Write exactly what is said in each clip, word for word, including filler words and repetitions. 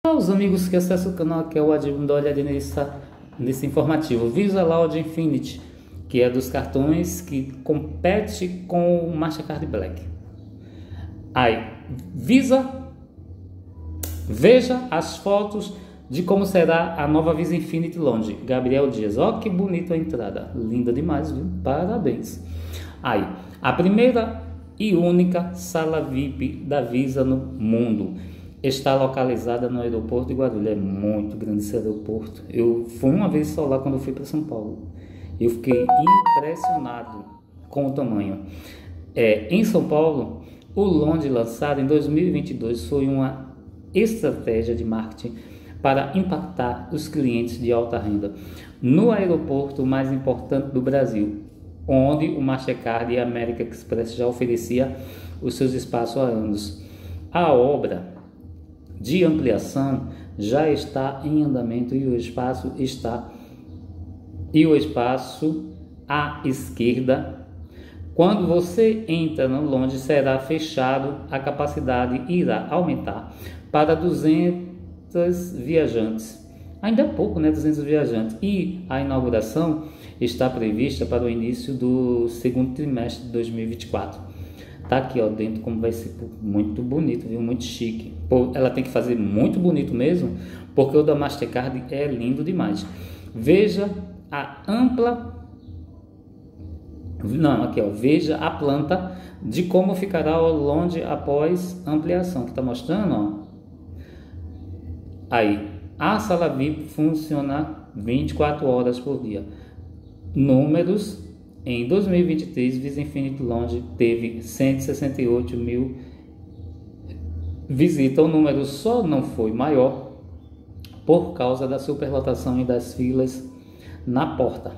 Os amigos que acessam o canal, que é o Adilson, dá uma olhada nessa, nesse informativo. Visa Loud Infinity, que é dos cartões que compete com o Mastercard Black. Aí, Visa, veja as fotos de como será a nova Visa Infinity Lounge. Gabriel Dias, ó que bonita a entrada, linda demais, viu? Parabéns. Aí, a primeira e única sala V I P da Visa no mundo está localizada no aeroporto de Guarulhos. É muito grande esse aeroporto. Eu fui uma vez só lá quando eu fui para São Paulo. Eu fiquei impressionado com o tamanho. É, em São Paulo, o Lounge lançado em dois mil e vinte e dois foi uma estratégia de marketing para impactar os clientes de alta renda no aeroporto mais importante do Brasil, onde o Mastercard e a American Express já oferecia os seus espaços há anos. A obra de ampliação já está em andamento e o espaço está e o espaço à esquerda, quando você entra no lounge, será fechado, a capacidade irá aumentar para duzentos viajantes. Ainda é pouco, né? duzentos viajantes. E a inauguração está prevista para o início do segundo trimestre de dois mil e vinte e quatro. Tá aqui, ó, dentro como vai ser muito bonito, viu? Muito chique. Pô, ela tem que fazer muito bonito mesmo, porque o da Mastercard é lindo demais. Veja a ampla... Não, aqui, ó. Veja a planta de como ficará o lounge após ampliação, que tá mostrando, ó. Aí, a sala V I P funciona vinte e quatro horas por dia. Números: em dois mil e vinte e três, Visa Infinity Lounge teve cento e sessenta e oito mil visitas. O número só não foi maior por causa da superlotação e das filas na porta,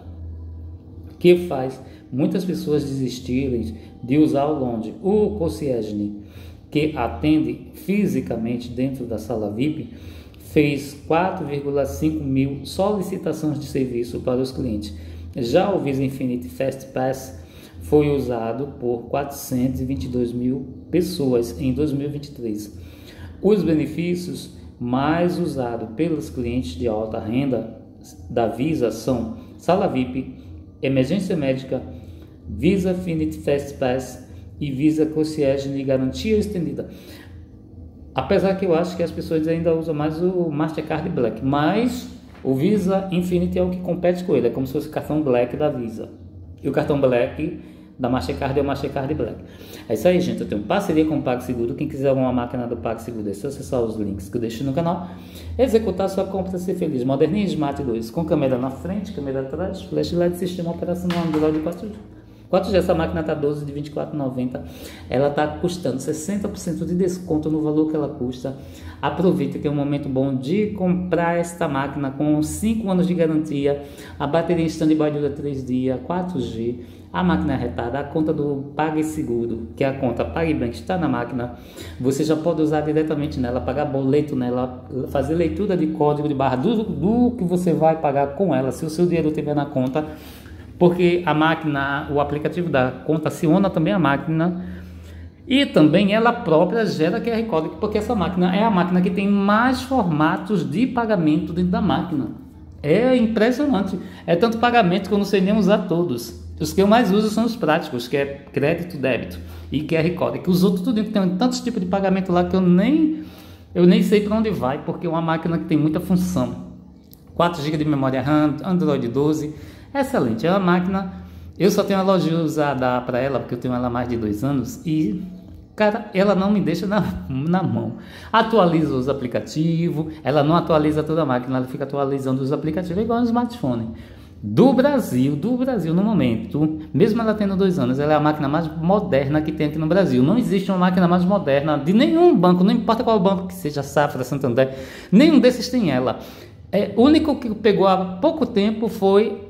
que faz muitas pessoas desistirem de usar o lounge. O concierge, que atende fisicamente dentro da sala V I P, fez quatro vírgula cinco mil solicitações de serviço para os clientes. Já o Visa Infinity Fast Pass foi usado por quatrocentos e vinte e dois mil pessoas em dois mil e vinte e três. Os benefícios mais usados pelos clientes de alta renda da Visa são sala V I P, emergência médica, Visa Infinity Fast Pass e Visa Concierge de garantia estendida. Apesar que eu acho que as pessoas ainda usam mais o Mastercard Black, mas o Visa Infinity é o que compete com ele, é como se fosse o cartão Black da Visa. E o cartão Black da Mastercard é o Mastercard Black. É isso aí, gente. Eu tenho parceria com o PagSeguro. Quem quiser alguma máquina do PagSeguro, é só acessar os links que eu deixo no canal. Executar sua compra, ser feliz. Moderninha Smart dois, com câmera na frente, câmera atrás, flash L E D, sistema operacional Android quatro G. Essa máquina está doze de vinte e quatro reais e noventa centavos. Ela está custando sessenta por cento de desconto no valor que ela custa. Aproveita que é um momento bom de comprar esta máquina com cinco anos de garantia. A bateria em stand-by dura três dias, quatro G. A máquina é retada, a conta do PagSeguro, que é a conta PagBank, está na máquina. Você já pode usar diretamente nela, pagar boleto nela, fazer leitura de código de barra do, do que você vai pagar com ela, se o seu dinheiro estiver na conta. Porque a máquina, o aplicativo da conta aciona também a máquina e também ela própria gera Q R Code, porque essa máquina é a máquina que tem mais formatos de pagamento dentro da máquina. É impressionante, é tanto pagamento que eu não sei nem usar todos. Os que eu mais uso são os práticos, que é crédito, débito e Q R Code, que os outros tudo tem tantos tipos de pagamento lá que eu nem, eu nem sei para onde vai, porque é uma máquina que tem muita função. quatro gigas de memória RAM, Android doze. Excelente, é uma máquina. Eu só tenho uma elogio usada para ela, porque eu tenho ela há mais de dois anos e, cara, ela não me deixa na, na mão. Atualiza os aplicativos, ela não atualiza toda a máquina, ela fica atualizando os aplicativos, igual no smartphone. Do Brasil, do Brasil no momento, mesmo ela tendo dois anos, ela é a máquina mais moderna que tem aqui no Brasil. Não existe uma máquina mais moderna de nenhum banco, não importa qual banco que seja, Safra, Santander, nenhum desses tem ela. É, o único que pegou há pouco tempo foi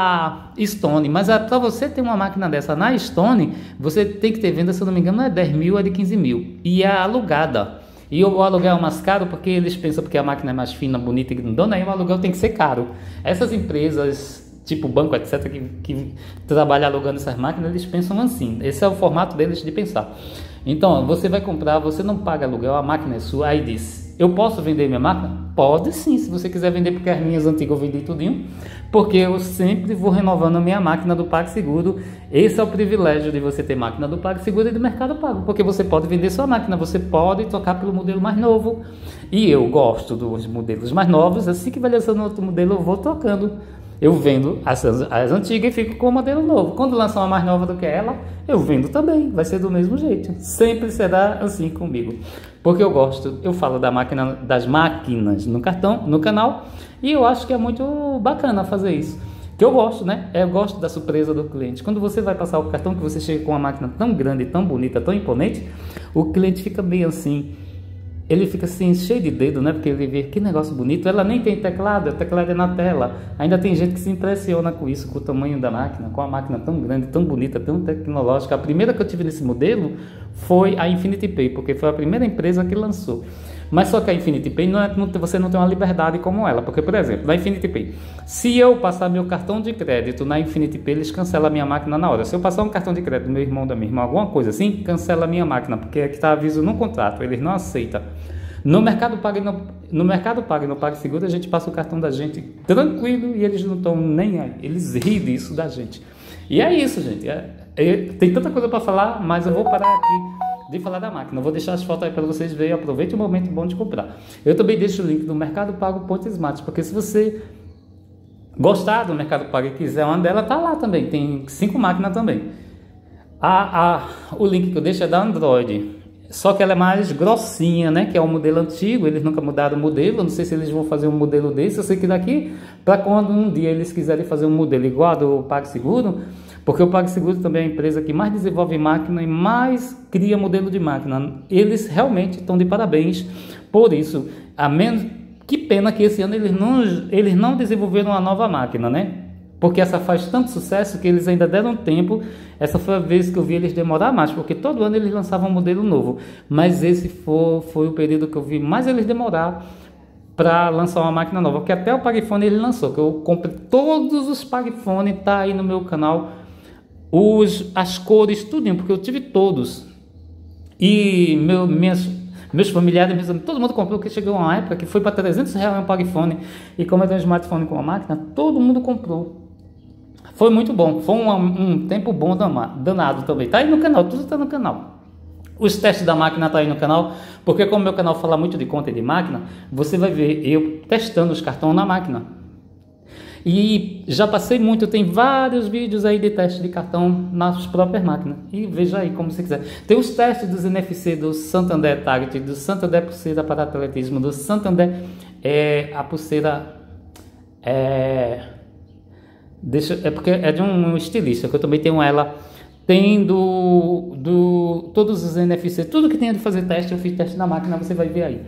a Stone, mas para você ter uma máquina dessa na Stone, você tem que ter venda, se eu não me engano, não é dez mil, é de quinze mil, e é alugada. E o aluguel é mais caro porque eles pensam que a máquina é mais fina, bonita e grandona, aí o aluguel tem que ser caro. Essas empresas, tipo banco, etcétera, que, que trabalham alugando essas máquinas, eles pensam assim, esse é o formato deles de pensar. Então, você vai comprar, você não paga aluguel, a máquina é sua, aí diz... Eu posso vender minha máquina? Pode sim, se você quiser vender, porque as minhas antigas eu vendi tudinho, porque eu sempre vou renovando a minha máquina do PagSeguro. Esse é o privilégio de você ter máquina do PagSeguro e do Mercado Pago, porque você pode vender sua máquina, você pode trocar pelo modelo mais novo, e eu gosto dos modelos mais novos. Assim que vai lançando outro modelo, eu vou trocando. Eu vendo as, as antigas e fico com o modelo novo. Quando lançar uma mais nova do que ela, eu vendo também. Vai ser do mesmo jeito. Sempre será assim comigo. Porque eu gosto, eu falo da máquina, das máquinas no cartão, no canal, e eu acho que é muito bacana fazer isso. Que eu gosto, né? Eu gosto da surpresa do cliente. Quando você vai passar o cartão, que você chega com uma máquina tão grande, tão bonita, tão imponente, o cliente fica meio assim. Ele fica assim, cheio de dedo, né? Porque ele vê que negócio bonito. Ela nem tem teclado, o teclado é na tela. Ainda tem gente que se impressiona com isso, com o tamanho da máquina, com a máquina tão grande, tão bonita, tão tecnológica. A primeira que eu tive nesse modelo foi a Infinity Pay, porque foi a primeira empresa que lançou. Mas só que a Infinity Pay, não é, não, você não tem uma liberdade como ela. Porque, por exemplo, na Infinity Pay, se eu passar meu cartão de crédito na Infinity Pay, eles cancelam a minha máquina na hora. Se eu passar um cartão de crédito do meu irmão, da minha irmã, alguma coisa assim, cancela a minha máquina, porque é que está aviso no contrato, eles não aceitam. No Mercado Pago, no, no Mercado Pago e no PagSeguro, a gente passa o cartão da gente tranquilo e eles não estão nem aí. Eles riem disso da gente. E é isso, gente. É, é, tem tanta coisa para falar, mas eu vou parar aqui de falar da máquina. Eu vou deixar as fotos aí para vocês verem. Aproveite o momento bom de comprar. Eu também deixo o link do Mercado Pago Ponto Smart, porque se você gostar do Mercado Pago e quiser uma dela, tá lá também. Tem cinco máquinas também. A, a, o link que eu deixo é da Android. Só que ela é mais grossinha, né? Que é o modelo antigo, eles nunca mudaram o modelo. Eu não sei se eles vão fazer um modelo desse. Eu sei que daqui para quando um dia eles quiserem fazer um modelo igual ao do PagSeguro, porque o PagSeguro também é a empresa que mais desenvolve máquina e mais cria modelo de máquina. Eles realmente estão de parabéns por isso. A menos que pena que esse ano eles não, eles não desenvolveram uma nova máquina, né? Porque essa faz tanto sucesso que eles ainda deram tempo. Essa foi a vez que eu vi eles demorar mais, porque todo ano eles lançavam um modelo novo. Mas esse foi, foi o período que eu vi mais eles demorar para lançar uma máquina nova. Porque até o PagPhone ele lançou, que eu comprei todos os PagPhone, tá aí no meu canal. Os, as cores, tudinho, porque eu tive todos. E meu, minhas... meus familiares, meus amigos, todo mundo comprou, porque chegou uma época que foi para trezentos reais um PagPhone. E como eu tenho um smartphone com uma máquina, todo mundo comprou. Foi muito bom, foi um, um tempo bom danado também. Tá aí no canal, tudo está no canal. Os testes da máquina tá aí no canal, porque como meu canal fala muito de conta e de máquina, você vai ver eu testando os cartões na máquina. E já passei muito, tem vários vídeos aí de teste de cartão nas próprias máquinas. E veja aí como você quiser. Tem os testes dos N F C, do Santander Target, do Santander Pulseira para Atletismo, do Santander é, a pulseira é, deixa, é porque é de um estilista, que eu também tenho ela. Tem do, do todos os N F C, tudo que tem de fazer teste, eu fiz teste na máquina, você vai ver aí.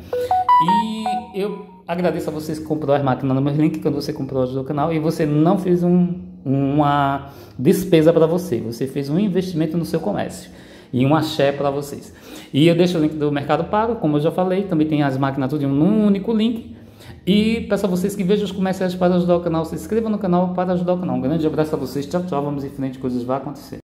E eu agradeço a vocês que comprou as máquinas no meu link, quando você comprou hoje do canal, e você não fez um, uma despesa para você, você fez um investimento no seu comércio e um axé para vocês. E eu deixo o link do Mercado Pago, como eu já falei, também tem as máquinas tudo em um único link. E peço a vocês que vejam os comerciais para ajudar o canal, se inscrevam no canal para ajudar o canal. Um grande abraço a vocês, tchau, tchau, vamos em frente, coisas vão acontecer.